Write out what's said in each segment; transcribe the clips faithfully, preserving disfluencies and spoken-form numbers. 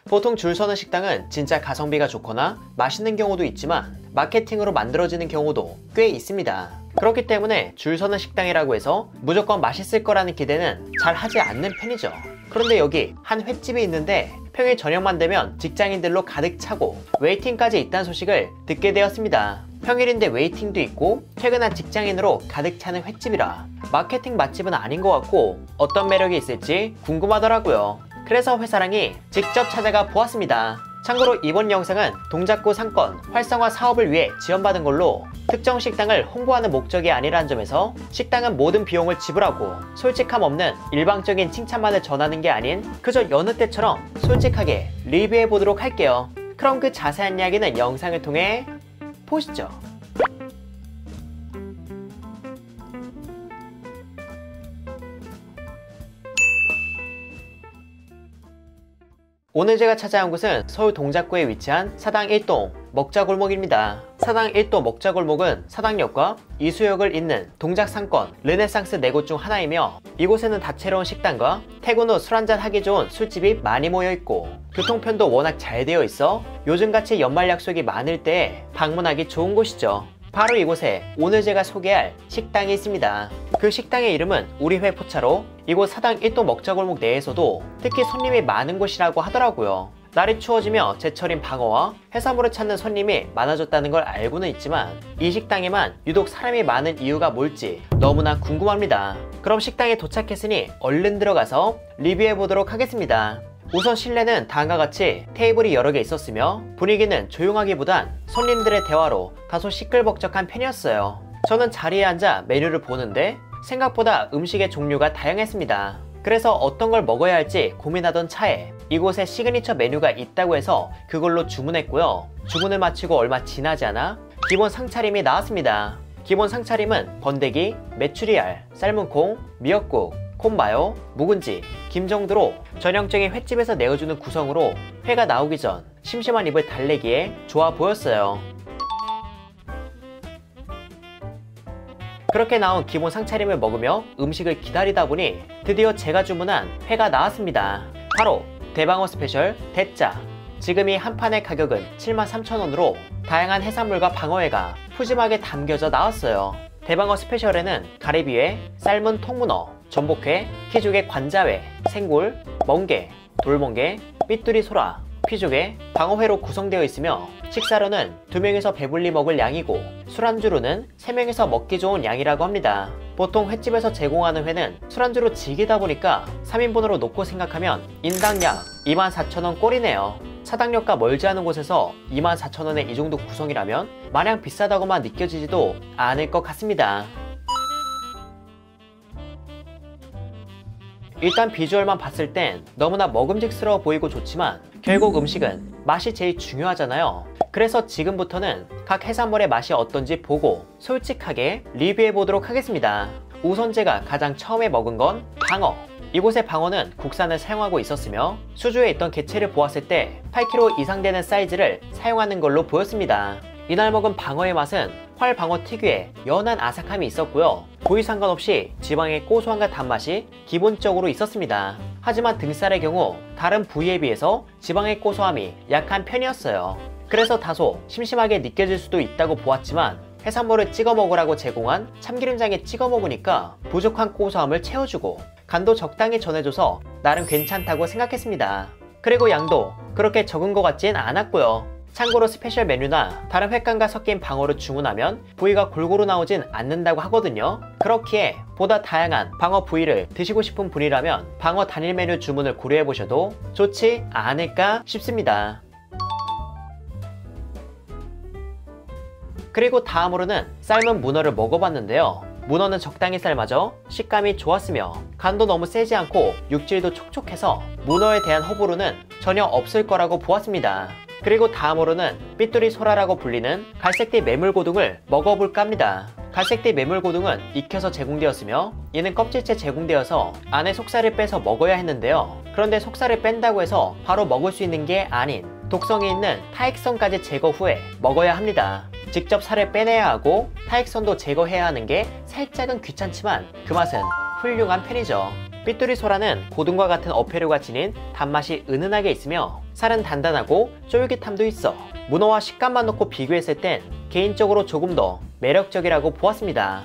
보통 줄 서는 식당은 진짜 가성비가 좋거나 맛있는 경우도 있지만 마케팅으로 만들어지는 경우도 꽤 있습니다. 그렇기 때문에 줄 서는 식당이라고 해서 무조건 맛있을 거라는 기대는 잘 하지 않는 편이죠. 그런데 여기 한 횟집이 있는데 평일 저녁만 되면 직장인들로 가득 차고 웨이팅까지 있다는 소식을 듣게 되었습니다. 평일인데 웨이팅도 있고 퇴근한 직장인으로 가득 차는 횟집이라 마케팅 맛집은 아닌 것 같고 어떤 매력이 있을지 궁금하더라고요. 그래서 회사랑이 직접 찾아가 보았습니다. 참고로 이번 영상은 동작구 상권 활성화 사업을 위해 지원받은 걸로 특정 식당을 홍보하는 목적이 아니라는 점에서 식당은 모든 비용을 지불하고 솔직함 없는 일방적인 칭찬만을 전하는 게 아닌 그저 여느 때처럼 솔직하게 리뷰해 보도록 할게요. 그럼 그 자세한 이야기는 영상을 통해 보시죠. 오늘 제가 찾아온 곳은 서울 동작구에 위치한 사당 일 동 먹자골목입니다. 사당 일 동 먹자골목은 사당역과 이수역을 잇는 동작상권 르네상스 네 곳 중 하나이며 이곳에는 다채로운 식당과 퇴근 후 술 한잔 하기 좋은 술집이 많이 모여있고 교통편도 워낙 잘 되어 있어 요즘같이 연말 약속이 많을 때에 방문하기 좋은 곳이죠. 바로 이곳에 오늘 제가 소개할 식당이 있습니다. 그 식당의 이름은 우리회 포차로 이곳 사당 일 동 먹자골목 내에서도 특히 손님이 많은 곳이라고 하더라고요. 날이 추워지며 제철인 방어와 해산물을 찾는 손님이 많아졌다는 걸 알고는 있지만 이 식당에만 유독 사람이 많은 이유가 뭘지 너무나 궁금합니다. 그럼 식당에 도착했으니 얼른 들어가서 리뷰해 보도록 하겠습니다. 우선 실내는 다음과 같이 테이블이 여러 개 있었으며 분위기는 조용하기보단 손님들의 대화로 다소 시끌벅적한 편이었어요. 저는 자리에 앉아 메뉴를 보는데 생각보다 음식의 종류가 다양했습니다. 그래서 어떤 걸 먹어야 할지 고민하던 차에 이곳에 시그니처 메뉴가 있다고 해서 그걸로 주문했고요. 주문을 마치고 얼마 지나지 않아 기본 상차림이 나왔습니다. 기본 상차림은 번데기, 메추리알, 삶은 콩, 미역국, 콩마요, 묵은지, 김 정도로 전형적인 횟집에서 내어주는 구성으로 회가 나오기 전 심심한 입을 달래기에 좋아 보였어요. 그렇게 나온 기본 상차림을 먹으며 음식을 기다리다 보니 드디어 제가 주문한 회가 나왔습니다. 바로 대방어 스페셜 대짜. 지금 이 한 판의 가격은 칠만 삼천 원으로 다양한 해산물과 방어회가 푸짐하게 담겨져 나왔어요. 대방어 스페셜에는 가리비회, 삶은 통문어, 전복회, 키조개 관자회, 생굴, 멍게, 돌멍게, 삐뚤이 소라, 피조개, 방어회로 구성되어 있으며 식사로는 두 명이서 배불리 먹을 양이고 술안주로는 세 명이서 먹기 좋은 양이라고 합니다. 보통 횟집에서 제공하는 회는 술안주로 즐기다 보니까 삼 인분으로 놓고 생각하면 인당 약 이만 사천 원 꼴이네요. 사당역과 멀지 않은 곳에서 이만 사천 원의 이 정도 구성이라면 마냥 비싸다고만 느껴지지도 않을 것 같습니다. 일단 비주얼만 봤을 땐 너무나 먹음직스러워 보이고 좋지만 결국 음식은 맛이 제일 중요하잖아요. 그래서 지금부터는 각 해산물의 맛이 어떤지 보고 솔직하게 리뷰해 보도록 하겠습니다. 우선 제가 가장 처음에 먹은 건 방어. 이곳의 방어는 국산을 사용하고 있었으며 수주에 있던 개체를 보았을 때 팔 킬로그램 이상 되는 사이즈를 사용하는 걸로 보였습니다. 이날 먹은 방어의 맛은 활방어 특유의 연한 아삭함이 있었고요. 부위 상관없이 지방의 고소함과 단맛이 기본적으로 있었습니다. 하지만 등살의 경우 다른 부위에 비해서 지방의 고소함이 약한 편이었어요. 그래서 다소 심심하게 느껴질 수도 있다고 보았지만 해산물을 찍어 먹으라고 제공한 참기름장에 찍어 먹으니까 부족한 고소함을 채워주고 간도 적당히 전해줘서 나름 괜찮다고 생각했습니다. 그리고 양도 그렇게 적은 것 같진 않았고요. 참고로 스페셜 메뉴나 다른 횟감과 섞인 방어를 주문하면 부위가 골고루 나오진 않는다고 하거든요. 그렇기에 보다 다양한 방어 부위를 드시고 싶은 분이라면 방어 단일 메뉴 주문을 고려해보셔도 좋지 않을까 싶습니다. 그리고 다음으로는 삶은 문어를 먹어봤는데요. 문어는 적당히 삶아져 식감이 좋았으며 간도 너무 세지 않고 육질도 촉촉해서 문어에 대한 호불호는 전혀 없을 거라고 보았습니다. 그리고 다음으로는 삐뚤이 소라라고 불리는 갈색띠 매물고등을 먹어볼까 합니다. 갈색띠 매물고등은 익혀서 제공되었으며 이는 껍질째 제공되어서 안에 속살을 빼서 먹어야 했는데요. 그런데 속살을 뺀다고 해서 바로 먹을 수 있는 게 아닌 독성이 있는 타액선까지 제거 후에 먹어야 합니다. 직접 살을 빼내야 하고 타액선도 제거해야 하는 게 살짝은 귀찮지만 그 맛은 훌륭한 편이죠. 삐뚤이 소라는 고등과 같은 어패류가 지닌 단맛이 은은하게 있으며 살은 단단하고 쫄깃함도 있어 문어와 식감만 놓고 비교했을 땐 개인적으로 조금 더 매력적이라고 보았습니다.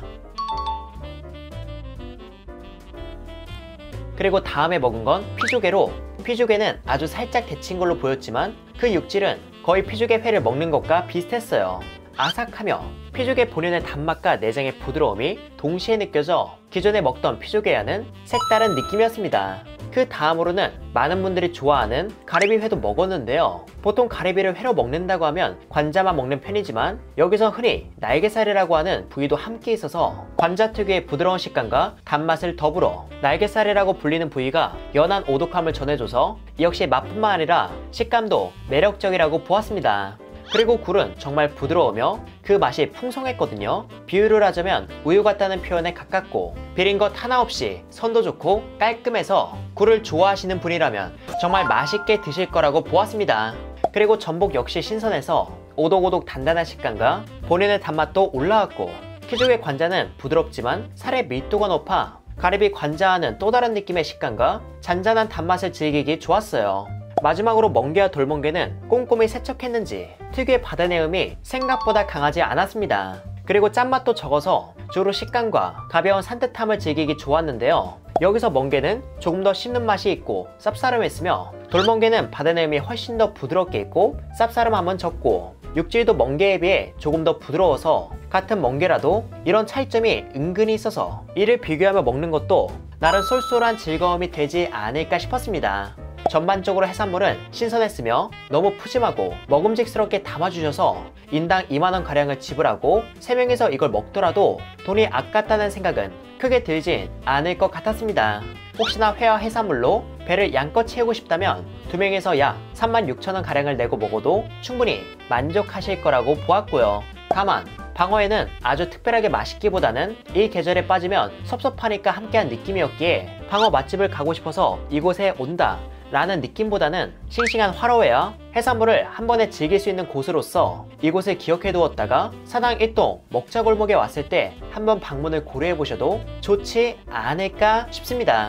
그리고 다음에 먹은 건 피조개로, 피조개는 아주 살짝 데친 걸로 보였지만 그 육질은 거의 피조개 회를 먹는 것과 비슷했어요. 아삭하며 피조개 본연의 단맛과 내장의 부드러움이 동시에 느껴져 기존에 먹던 피조개와는 색다른 느낌이었습니다. 그 다음으로는 많은 분들이 좋아하는 가리비회도 먹었는데요. 보통 가리비를 회로 먹는다고 하면 관자만 먹는 편이지만 여기서 흔히 날개살이라고 하는 부위도 함께 있어서 관자 특유의 부드러운 식감과 단맛을 더불어 날개살이라고 불리는 부위가 연한 오독함을 전해줘서 역시 맛뿐만 아니라 식감도 매력적이라고 보았습니다. 그리고 굴은 정말 부드러우며 그 맛이 풍성했거든요. 비유를 하자면 우유 같다는 표현에 가깝고 비린 것 하나 없이 선도 좋고 깔끔해서 굴을 좋아하시는 분이라면 정말 맛있게 드실 거라고 보았습니다. 그리고 전복 역시 신선해서 오독오독 단단한 식감과 본연의 단맛도 올라왔고 피조개 관자는 부드럽지만 살의 밀도가 높아 가리비 관자와는 또 다른 느낌의 식감과 잔잔한 단맛을 즐기기 좋았어요. 마지막으로 멍게와 돌멍게는 꼼꼼히 세척했는지 특유의 바다내음이 생각보다 강하지 않았습니다. 그리고 짠맛도 적어서 주로 식감과 가벼운 산뜻함을 즐기기 좋았는데요. 여기서 멍게는 조금 더 씹는 맛이 있고 쌉싸름했으며 돌멍게는 바다내음이 훨씬 더 부드럽게 있고 쌉싸름함은 적고 육질도 멍게에 비해 조금 더 부드러워서 같은 멍게라도 이런 차이점이 은근히 있어서 이를 비교하며 먹는 것도 나름 쏠쏠한 즐거움이 되지 않을까 싶었습니다. 전반적으로 해산물은 신선했으며 너무 푸짐하고 먹음직스럽게 담아주셔서 인당 이만 원 가량을 지불하고 세 명이서 이걸 먹더라도 돈이 아깝다는 생각은 크게 들진 않을 것 같았습니다. 혹시나 회와 해산물로 배를 양껏 채우고 싶다면 두 명에서 약 삼만 육천 원 가량을 내고 먹어도 충분히 만족하실 거라고 보았고요. 다만 방어회는 아주 특별하게 맛있기보다는 이 계절에 빠지면 섭섭하니까 함께한 느낌이었기에 방어 맛집을 가고 싶어서 이곳에 온다 라는 느낌보다는 싱싱한 화로회와 해산물을 한 번에 즐길 수 있는 곳으로서 이곳을 기억해 두었다가 사당 일 동 먹자골목에 왔을 때 한번 방문을 고려해 보셔도 좋지 않을까 싶습니다.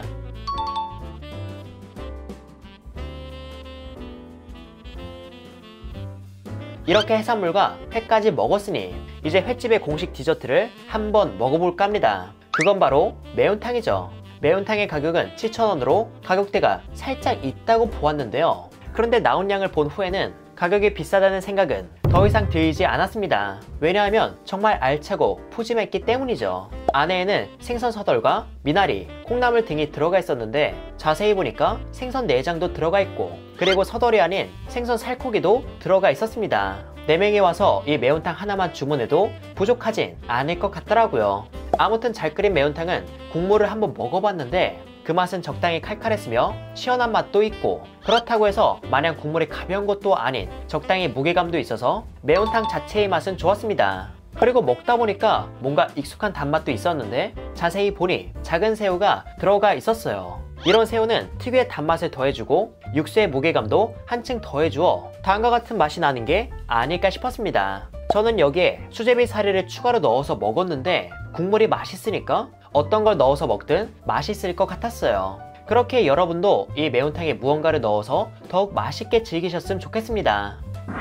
이렇게 해산물과 회까지 먹었으니 이제 횟집의 공식 디저트를 한번 먹어볼까 합니다. 그건 바로 매운탕이죠. 매운탕의 가격은 칠천 원으로 가격대가 살짝 있다고 보았는데요. 그런데 나온 양을 본 후에는 가격이 비싸다는 생각은 더 이상 들지 않았습니다. 왜냐하면 정말 알차고 푸짐했기 때문이죠. 안에는 생선 서덜과 미나리, 콩나물 등이 들어가 있었는데 자세히 보니까 생선 내장도 들어가 있고 그리고 서덜이 아닌 생선 살코기도 들어가 있었습니다. 네 명이 와서 이 매운탕 하나만 주문해도 부족하진 않을 것 같더라고요. 아무튼 잘 끓인 매운탕은 국물을 한번 먹어봤는데 그 맛은 적당히 칼칼했으며 시원한 맛도 있고 그렇다고 해서 마냥 국물이 가벼운 것도 아닌 적당히 무게감도 있어서 매운탕 자체의 맛은 좋았습니다. 그리고 먹다 보니까 뭔가 익숙한 단맛도 있었는데 자세히 보니 작은 새우가 들어가 있었어요. 이런 새우는 특유의 단맛을 더해주고 육수의 무게감도 한층 더해주어 다음과 같은 맛이 나는 게 아닐까 싶었습니다. 저는 여기에 수제비 사리를 추가로 넣어서 먹었는데 국물이 맛있으니까 어떤 걸 넣어서 먹든 맛있을 것 같았어요. 그렇게 여러분도 이 매운탕에 무언가를 넣어서 더욱 맛있게 즐기셨으면 좋겠습니다.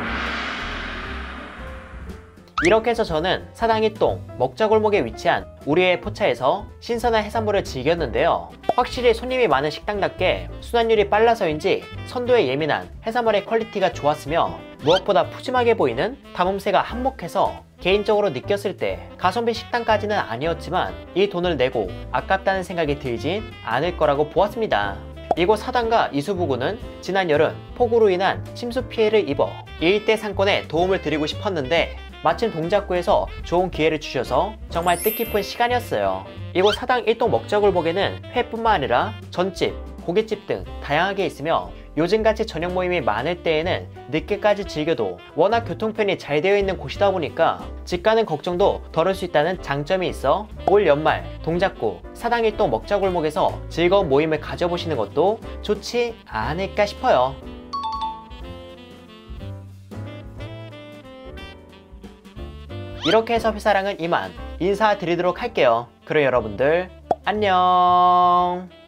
이렇게 해서 저는 사당 일 동 먹자골목에 위치한 우리의 포차에서 신선한 해산물을 즐겼는데요. 확실히 손님이 많은 식당답게 순환율이 빨라서인지 선도에 예민한 해산물의 퀄리티가 좋았으며 무엇보다 푸짐하게 보이는 담음새가 한몫해서 개인적으로 느꼈을 때 가성비 식당까지는 아니었지만 이 돈을 내고 아깝다는 생각이 들진 않을 거라고 보았습니다. 이곳 사당과 이수부구는 지난 여름 폭우로 인한 침수 피해를 입어 이 일대 상권에 도움을 드리고 싶었는데 마침 동작구에서 좋은 기회를 주셔서 정말 뜻깊은 시간이었어요. 이곳 사당 일 동 먹자골목에는 회뿐만 아니라 전집, 고깃집 등 다양하게 있으며 요즘같이 저녁 모임이 많을 때에는 늦게까지 즐겨도 워낙 교통편이 잘 되어 있는 곳이다 보니까 집 가는 걱정도 덜을 수 있다는 장점이 있어 올 연말 동작구 사당 일 동 먹자골목에서 즐거운 모임을 가져보시는 것도 좋지 않을까 싶어요. 이렇게 해서 회사랑은 이만 인사드리도록 할게요. 그럼 여러분들 안녕.